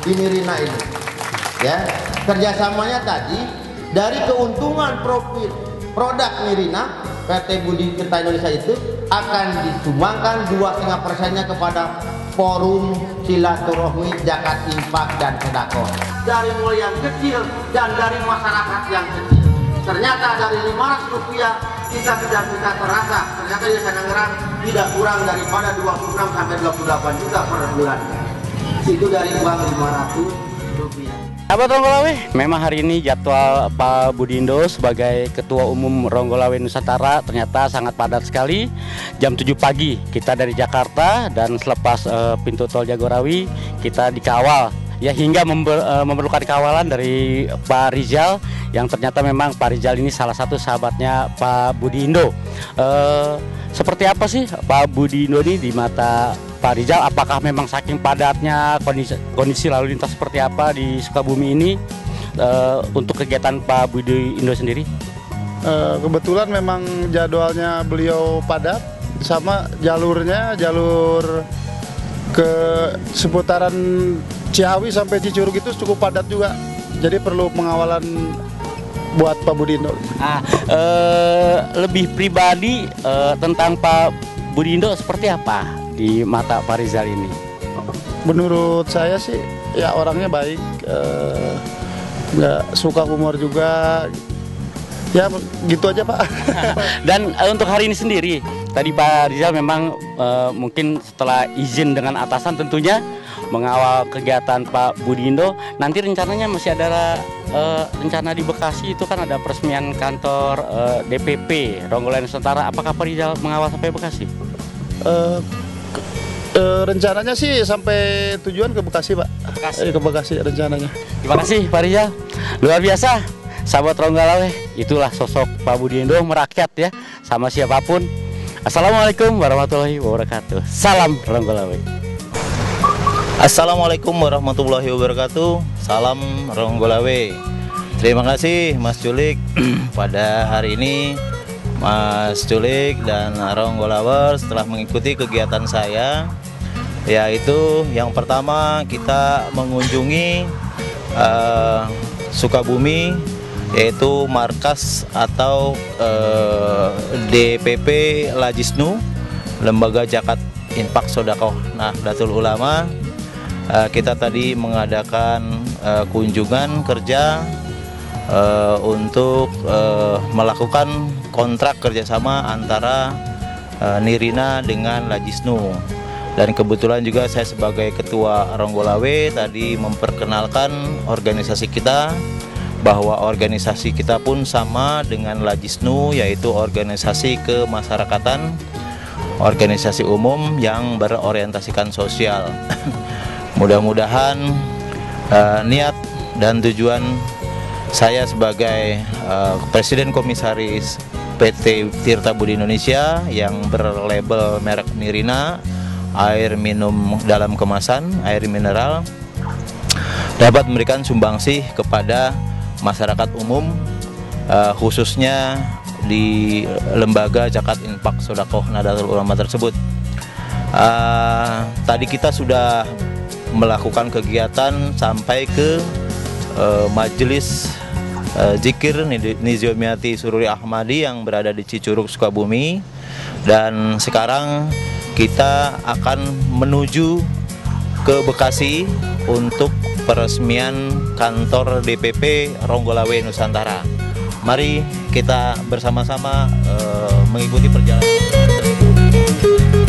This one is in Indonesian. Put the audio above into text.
di Nirina ini. Ya, kerjasamanya tadi dari keuntungan profit produk Nirina, PT Budi Tirta Indonesia itu akan disumbangkan 2,5%-nya kepada Forum Silaturahmi Zakat Infak dan Sedekah. Dari mulai yang kecil dan dari masyarakat yang kecil. Ternyata dari Rp500 kita sudah bisa terasa. Ternyata di Sanangerang tidak kurang daripada 26 sampai 28 juta per bulan. Itu dari uang Rp500. Sahabat Ronggolawe, memang hari ini jadwal Pak Budindo sebagai Ketua Umum Ronggolawe Nusantara ternyata sangat padat sekali. Jam 7 pagi kita dari Jakarta dan selepas pintu tol Jagorawi kita dikawal ya, hingga memerlukan kawalan dari Pak Rizal, yang ternyata memang Pak Rizal ini salah satu sahabatnya Pak Budindo. Seperti apa sih Pak Budindo ini di mata Pak Rizal? Apakah memang saking padatnya kondisi lalu lintas seperti apa di Sukabumi ini untuk kegiatan Pak Budindo sendiri? Kebetulan memang jadwalnya beliau padat, sama jalur ke seputaran Ciawi sampai Cicurug itu cukup padat juga. Jadi perlu pengawalan buat Pak Budindo. Lebih pribadi tentang Pak Budindo seperti apa di mata Pak Rizal ini? Menurut saya sih ya orangnya baik, nggak suka humor juga. Ya gitu aja Pak. Dan untuk hari ini sendiri, tadi Pak Rizal memang mungkin setelah izin dengan atasan tentunya mengawal kegiatan Pak Budindo. Nanti rencananya masih ada rencana di Bekasi, itu kan ada peresmian kantor DPP Ronggolawe Nusantara. Apakah Pak Rizal mengawal sampai Bekasi? Rencananya sih sampai tujuan ke Bekasi Pak. Ke Bekasi rencananya. Terima kasih Pak Rizal, luar biasa. Sahabat Ronggolawe, itulah sosok Pak Budindo merakyat ya, sama siapapun. Assalamualaikum warahmatullahi wabarakatuh. Salam Ronggolawe. Assalamualaikum warahmatullahi wabarakatuh. Salam Ronggolawe. Terima kasih Mas Culik. Pada hari ini Mas Culik dan Ronggolawers telah mengikuti kegiatan saya, yaitu yang pertama kita mengunjungi Sukabumi, yaitu markas atau DPP Lajisnu, Lembaga Zakat Infak Sedekah Nahdlatul Ulama. Kita tadi mengadakan kunjungan kerja untuk melakukan kontrak kerjasama antara Nirina dengan Lajisnu. Dan kebetulan juga saya sebagai Ketua Ronggolawe tadi memperkenalkan organisasi kita, bahwa organisasi kita pun sama dengan Lajisnu, yaitu organisasi kemasyarakatan, organisasi umum yang berorientasikan sosial. Mudah-mudahan niat dan tujuan saya sebagai Presiden Komisaris PT Tirta Budi Indonesia yang berlabel merek Nirina, air minum dalam kemasan, air mineral, dapat memberikan sumbangsih kepada masyarakat umum, khususnya di Lembaga Zakat Infak Sedekah Nahdlatul Ulama tersebut. Tadi kita sudah melakukan kegiatan sampai ke Majelis Zikir Nizomiati Sururi Ahmadi yang berada di Cicurug, Sukabumi. Dan sekarang kita akan menuju ke Bekasi untuk peresmian kantor DPP Ronggolawe Nusantara. Mari kita bersama-sama mengikuti perjalanan tersebut.